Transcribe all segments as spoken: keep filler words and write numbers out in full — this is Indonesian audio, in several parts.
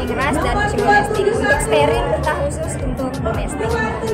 kucing ras dan kucing domestik. Untuk steril kita khusus untuk domestik.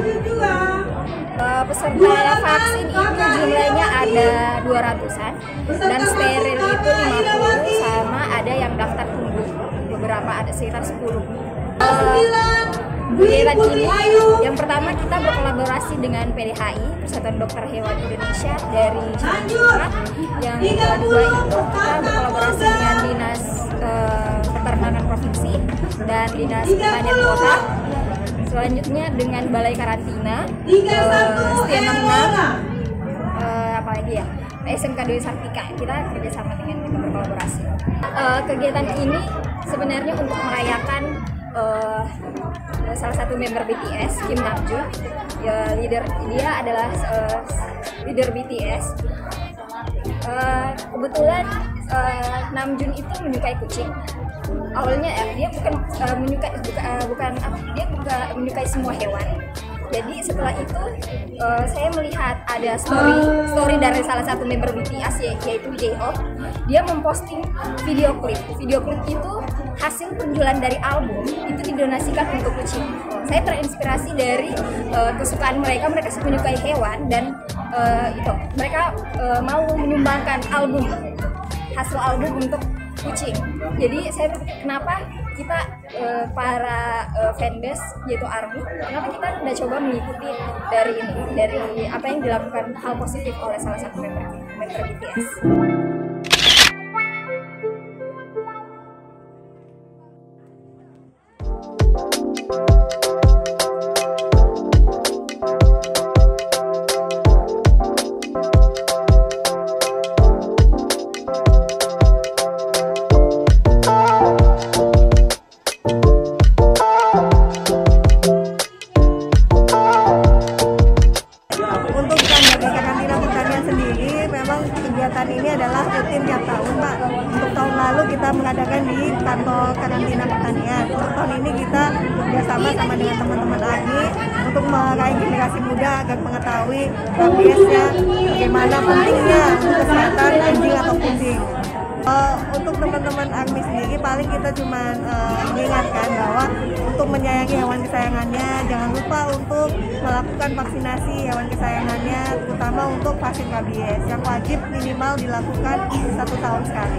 Uh, peserta vaksin itu jumlahnya ada dua ratusan dan steril itu lima puluh, sama ada yang daftar tunggu beberapa, ada sekitar sepuluh. Uh, Kegiatan ini yang pertama kita berkolaborasi dengan P D H I, Persatuan Dokter Hewan Indonesia dari Jakarta. Yang kedua itu kita berkolaborasi dengan Dinas uh, Peternakan Provinsi dan Dinas Pertanian Kota. Selanjutnya dengan Balai Karantina, uh, Setia enam puluh enam, uh, apa lagi ya, S M K Dewi Sartika. Kita kerjasama dengan kita berkolaborasi. Uh, kegiatan ini sebenarnya untuk merayakan uh, salah satu member B T S, Kim Namjoon. Ya, leader dia adalah uh, leader B T S. Uh, kebetulan uh, Namjoon itu menyukai kucing. Awalnya ya, dia bukan uh, menyukai buka, uh, bukan apa, dia bukan menyukai semua hewan. Jadi setelah itu uh, saya melihat ada story story dari salah satu member B T S yaitu J-Hope. Dia memposting video klip. Video klip itu hasil penjualan dari album itu didonasikan untuk kucing. Saya terinspirasi dari uh, kesukaan mereka. Mereka menyukai hewan dan uh, itu mereka uh, mau menyumbangkan album hasil album untuk kucing. Jadi saya berpikir kenapa kita uh, para uh, fanbase yaitu ARMY, kenapa kita tidak coba mengikuti dari ini, dari apa yang dilakukan hal positif oleh salah satu member member B T S. Kegiatan ini adalah rutin tiap tahun, Pak. Untuk tahun lalu kita mengadakan di kantor karantina pertanian. Untuk tahun ini kita bekerjasama sama dengan teman-teman ARMY untuk meraih generasi muda agar mengetahui rabiesnya, bagaimana pentingnya untuk kesehatan anjing atau kucing. Uh, untuk teman-teman ARMY sendiri paling kita cuma uh, mengingatkan bahwa untuk menyayangi hewan kesayangannya jangan lupa untuk melakukan vaksinasi hewan kesayangannya, terutama untuk vaksin rabies yang wajib minimal dilakukan satu tahun sekali.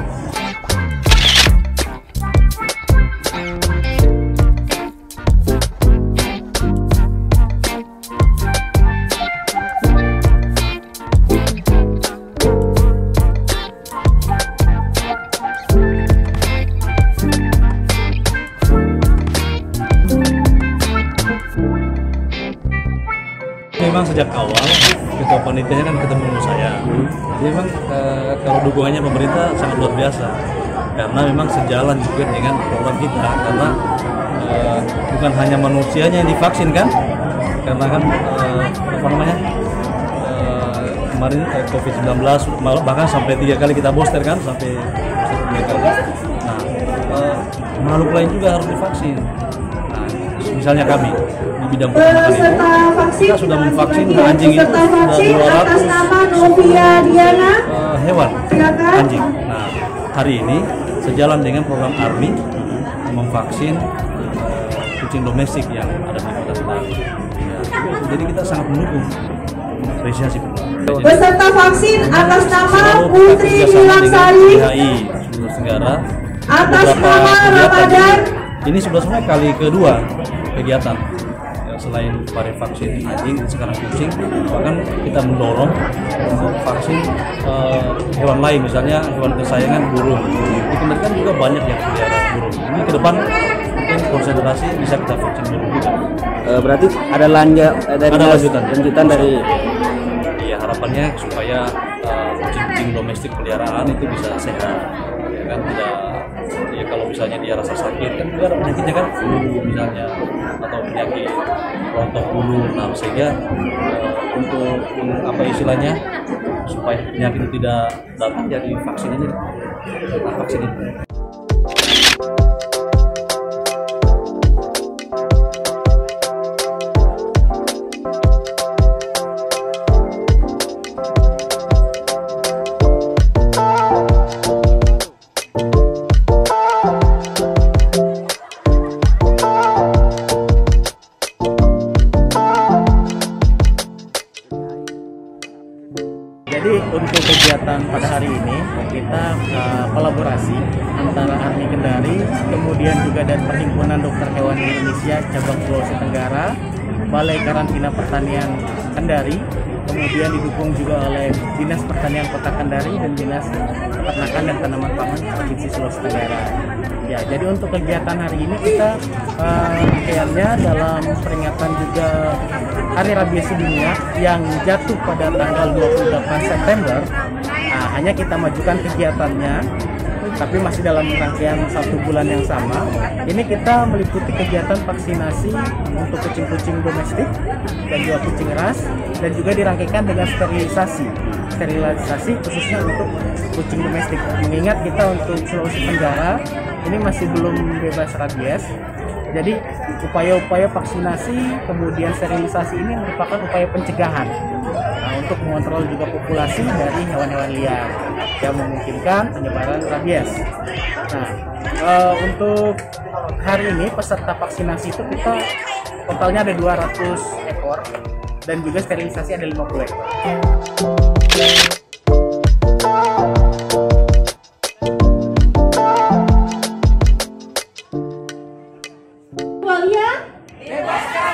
Memang sejak awal ketua panitianya kan ketemu saya. Jadi memang e, kalau dukungannya pemerintah sangat luar biasa karena memang sejalan juga dengan program kita, karena e, bukan hanya manusianya yang divaksin kan, karena kan e, apa namanya e, kemarin e, COVID sembilan belas bahkan sampai tiga kali kita booster kan, sampai tiga kali. Nah e, makhluk lain juga harus divaksin. Nah, misalnya kami di bidang peternakan itu kita sudah memvaksin anjing itu sudah dua ratus uh, hewan anjing. Nah hari ini sejalan dengan program ARMY memvaksin uh, kucing domestik yang ada di kota Semarang. Ya, jadi kita sangat mendukung, apresiasi. Peserta vaksin atas nama Putri Nilangsari P D H I Sulawesi Tenggara atas nama Ramadan. Ini sudah sebenarnya kali kedua kegiatan. Selain pada vaksin anjing, sekarang kucing, bahkan kita mendorong untuk vaksin uh, hewan lain, misalnya hewan kesayangan burung. Di Kementerian juga banyak yang pelihara burung. Ini ke depan mungkin konsentrasi bisa kita vaksin burung juga. Uh, berarti ada lanjut dari ada lanjutan, lanjutan dari. Iya, harapannya supaya kucing-kucing uh, domestik peliharaan itu bisa sehat, ya kan, tidak. Ya kalau misalnya dia rasa sakit kan juga ada penyakitnya kan, flu misalnya atau penyakit rontok bulu. Nah sehingga uh, untuk um, apa istilahnya supaya penyakit itu tidak datang, jadi vaksin ini, nah, vaksin ini. kegiatan pada hari ini kita uh, kolaborasi antara Army Kendari, kemudian juga dari Perhimpunan Dokter Hewan Indonesia cabang Sulawesi Tenggara, Balai Karantina Pertanian Kendari, kemudian didukung juga oleh Dinas Pertanian Kota Kendari dan Dinas Peternakan dan Tanaman Pangan Provinsi Sulawesi Tenggara. Ya, jadi untuk kegiatan hari ini kita uh, rangkaiannya dalam peringatan juga Hari Rabies Dunia yang jatuh pada tanggal dua puluh delapan September. Nah, hanya kita majukan kegiatannya, tapi masih dalam rangkaian satu bulan yang sama. Ini kita meliputi kegiatan vaksinasi untuk kucing-kucing domestik dan juga kucing ras, dan juga dirangkaikan dengan sterilisasi. Sterilisasi khususnya untuk kucing domestik. Mengingat kita untuk Sulawesi Tenggara ini masih belum bebas rabies. Jadi upaya-upaya vaksinasi kemudian sterilisasi ini merupakan upaya pencegahan, nah, untuk mengontrol juga populasi dari hewan-hewan liar yang memungkinkan penyebaran rabies. Nah, e, untuk hari ini peserta vaksinasi itu kita totalnya ada dua ratus ekor dan juga sterilisasi ada lima puluh ekor. Bebaskan